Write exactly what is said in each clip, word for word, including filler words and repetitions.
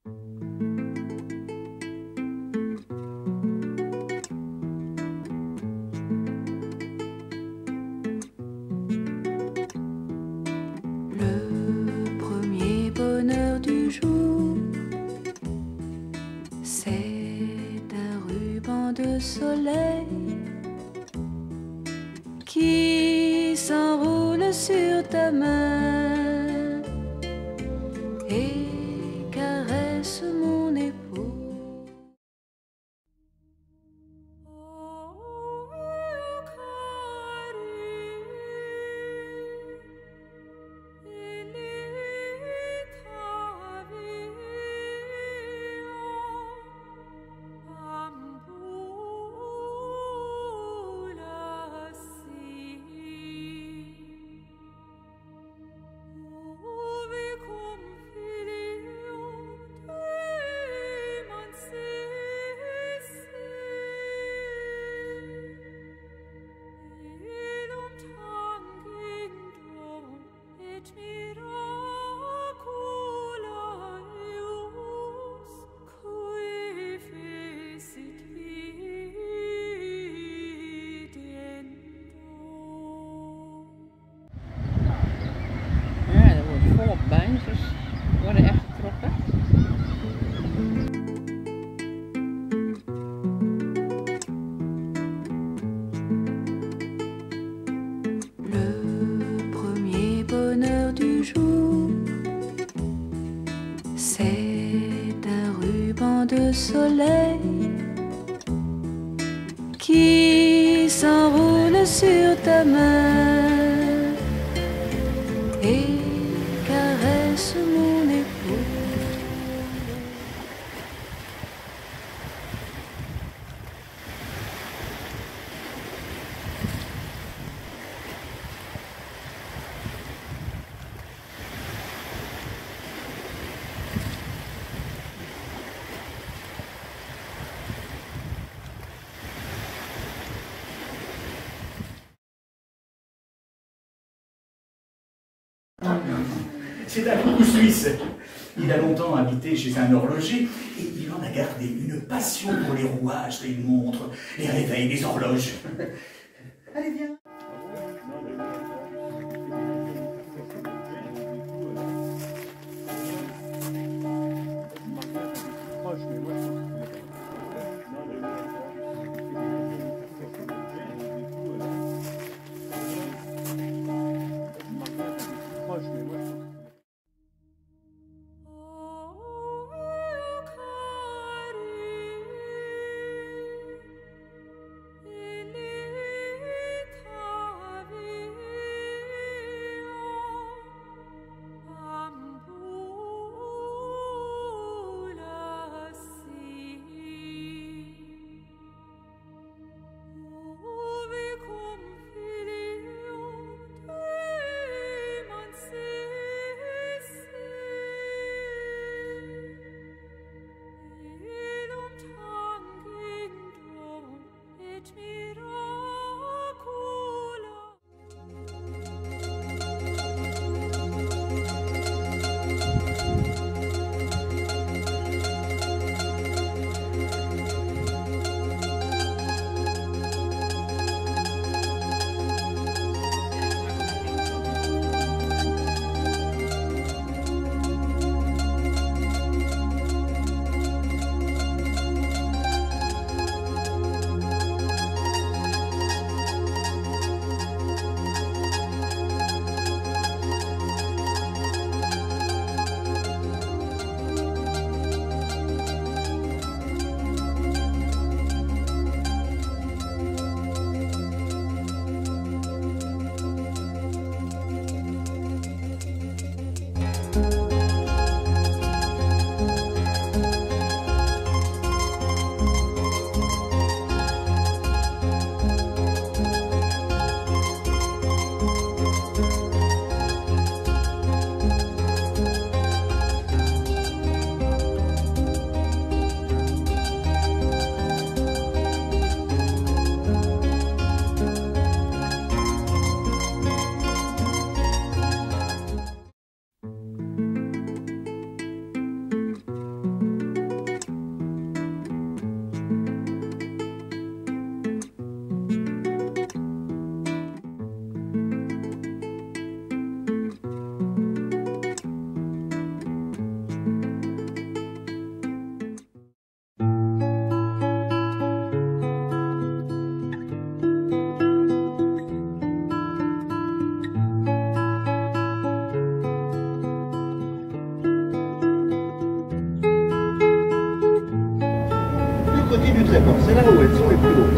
Le premier bonheur du jour, c'est un ruban de soleil qui s'enroule sur ta main et caresse mon épaule. Ja, er wordt volop buintjes worden echt getrokken. Le premier bonheur du jour, c'est un ruban de soleil qui s'enroule sur ta main et caresse mon épaule. C'est un coucou suisse. Il a longtemps habité chez un horloger et il en a gardé une passion pour les rouages des montres, les réveils, les horloges. Allez, viens. côté du Tréport. C'est là où elles sont les plus hautes.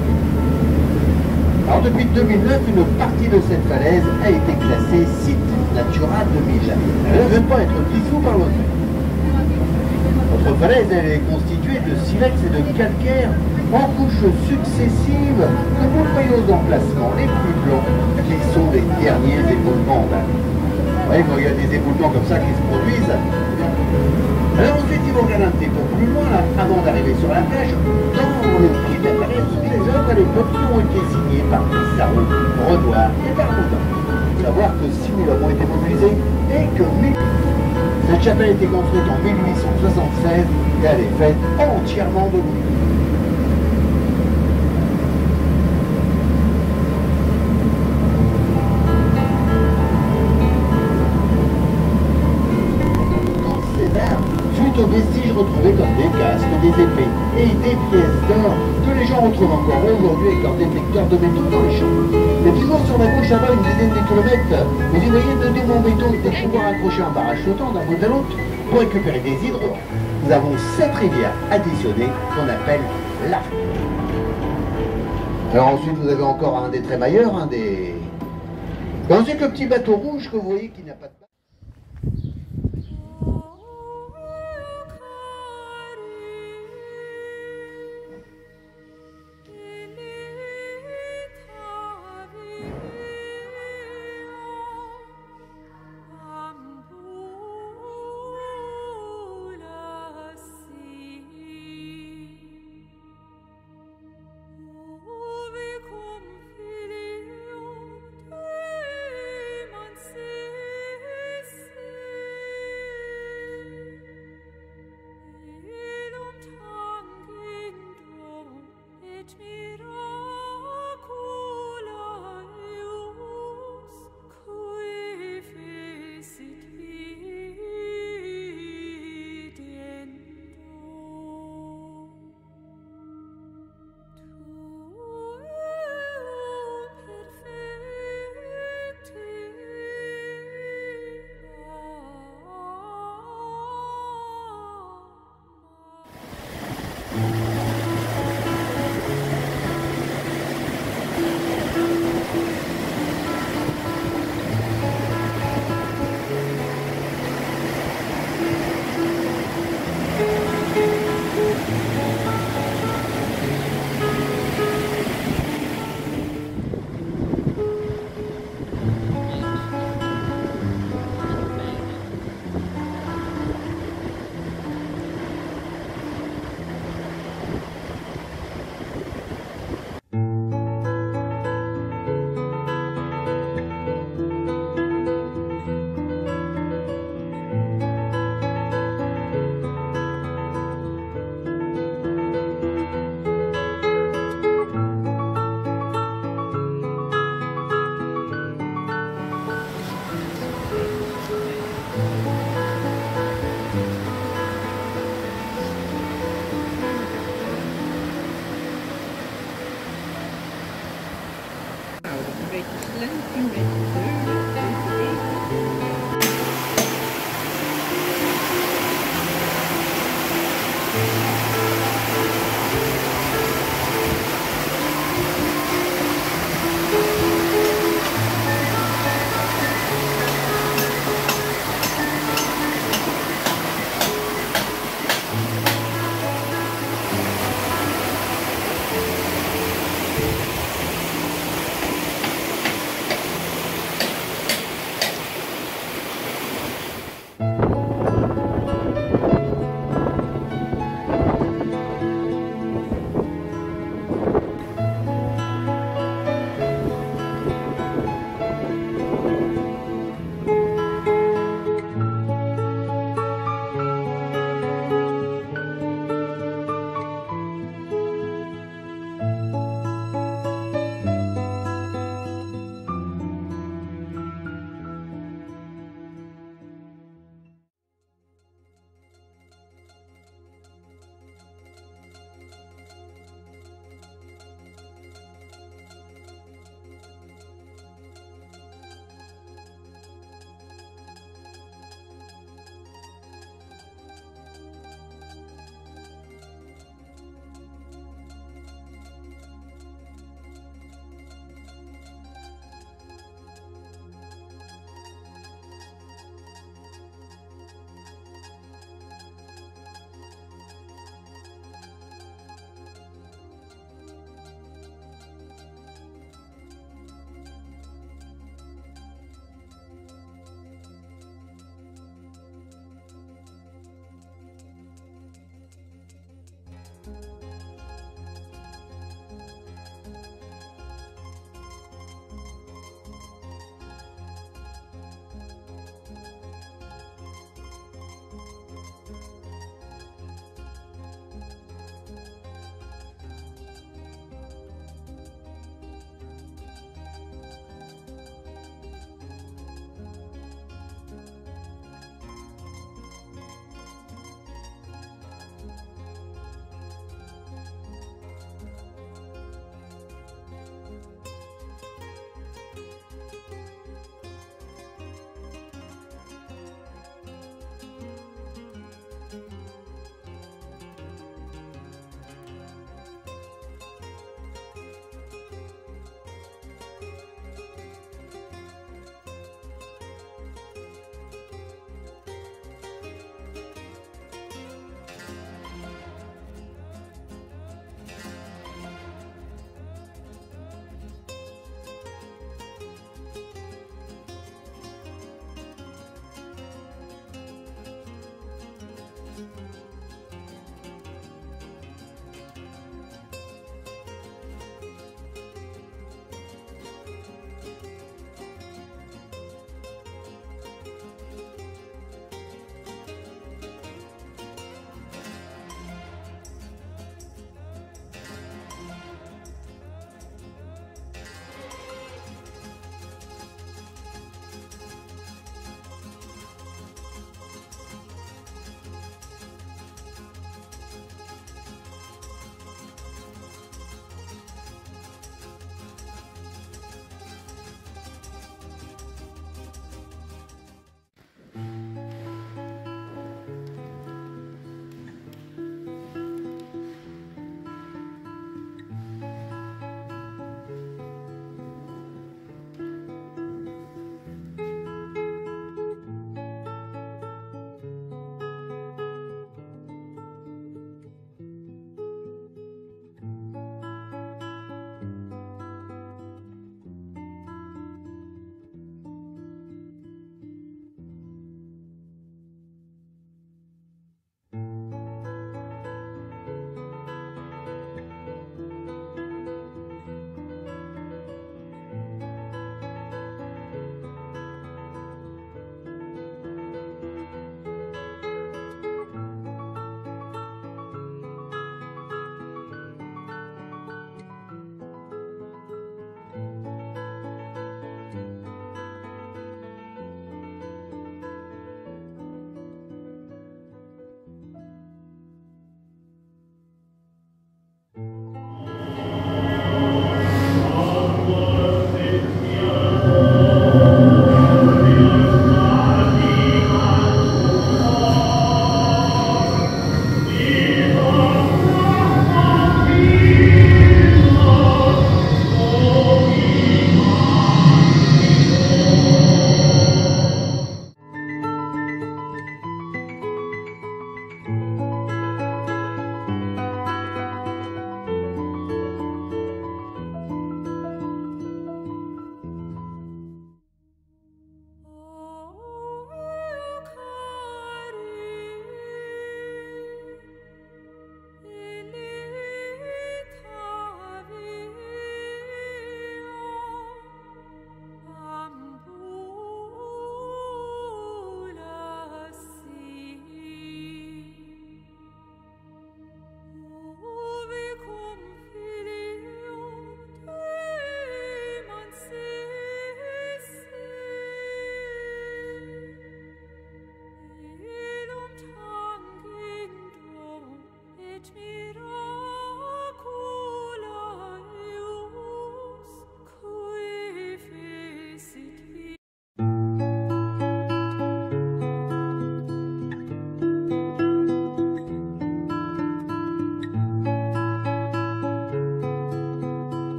Alors depuis deux mille neuf, une partie de cette falaise a été classée site Natura deux mille. Elle ne veut pas être dissous par l'autre. Notre falaise, elle est constituée de silex et de calcaire en couches successives que vous voyez aux emplacements les plus blancs, qui sont les derniers éboulements. Vous voyez, quand il y a des éboulements comme ça qui se produisent. Alors ensuite, ils vont regarder un petit peu plus loin, là, avant d'arriver sur la plage, dans le pied de la falaise, les œuvres à l'époque qui ont été signées par Pissarro, Renoir et Bermuda. Il faut savoir que six mille hommes ont été mobilisés et que mille... Cette chapelle a été construite en mille huit cent soixante-seize et elle est faite entièrement de bois. Suite aux vestiges retrouvés comme des casques, des épées et des pièces d'or que les gens retrouvent encore aujourd'hui avec leurs détecteurs de métaux dans les champs. Et toujours sur la gauche, là-bas, une dizaine de kilomètres, vous y voyez deux démons métaux et des pouvoirs accrochés à un barrage flottant d'un bout à l'autre pour récupérer des hydros. Nous avons sept rivières additionnées qu'on appelle l'arc. Alors ensuite, vous avez encore un des trémailleurs, un des... Et ensuite, le petit bateau rouge que vous voyez qui n'a pas de...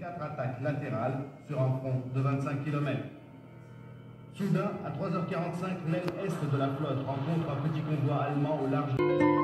quatre attaques latérales sur un front de vingt-cinq kilomètres. Soudain, à trois heures quarante-cinq, l'aile est de la flotte rencontre un petit convoi allemand au large.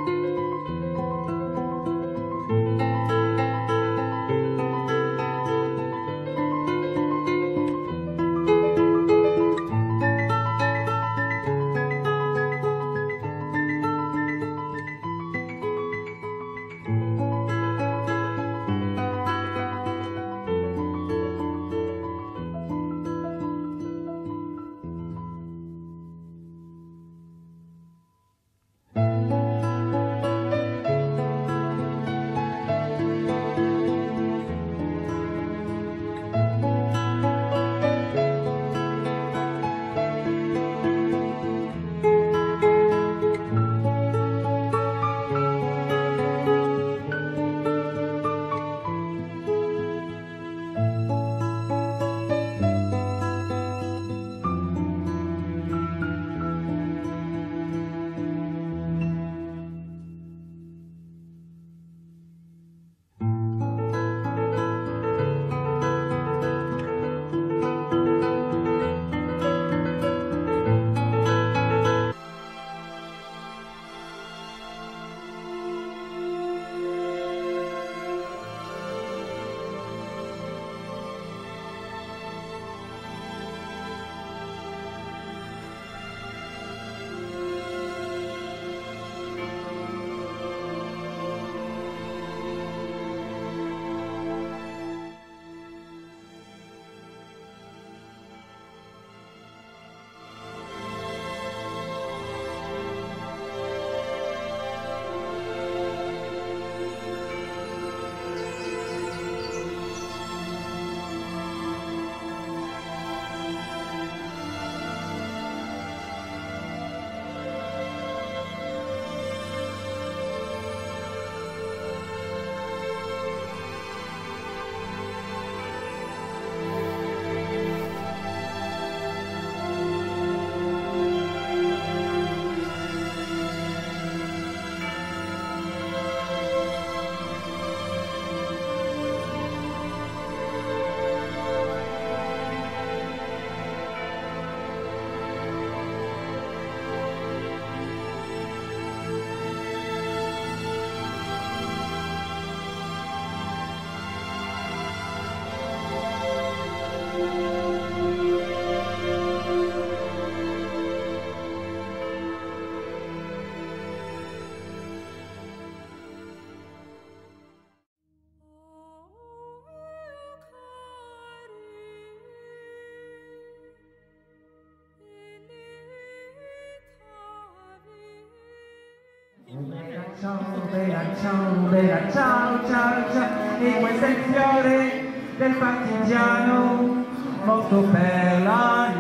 Ciao, bella ciao, bella ciao, ciao, ciao, e questo è il fiore del partigiano, morto per la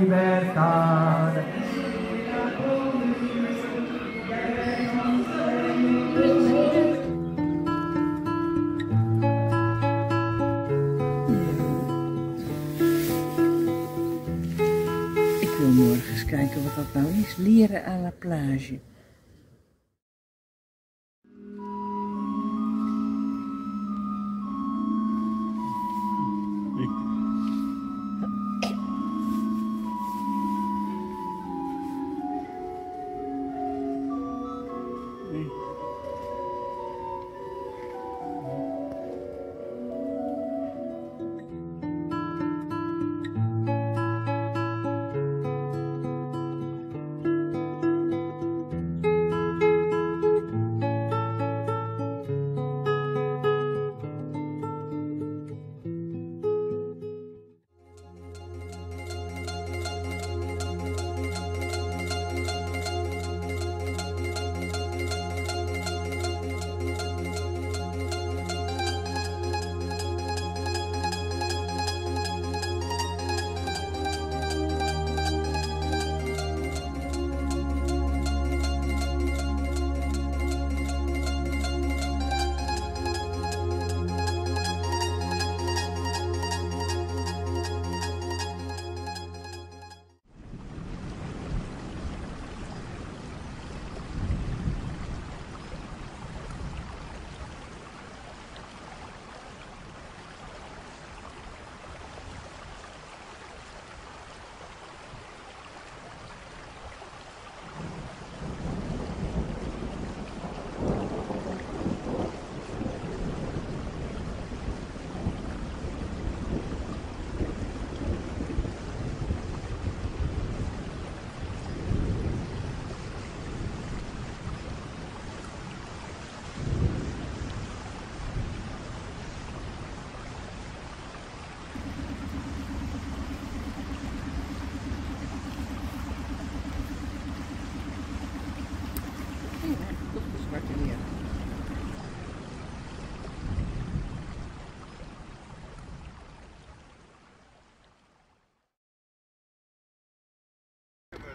libertà. Ik wil morgen eens kijken wat dat nou is. Leren à la plage.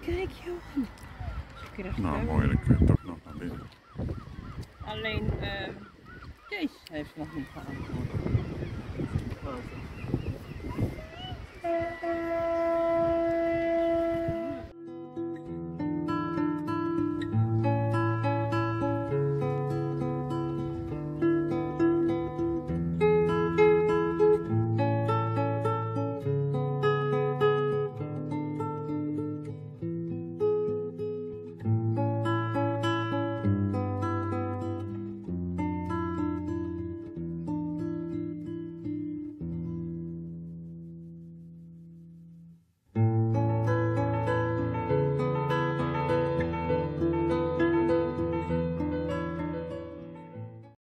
Kijk Johan. Nou mooi, dan kun je toch nog naar binnen. Alleen uh, Kees heeft nog niet geantwoord.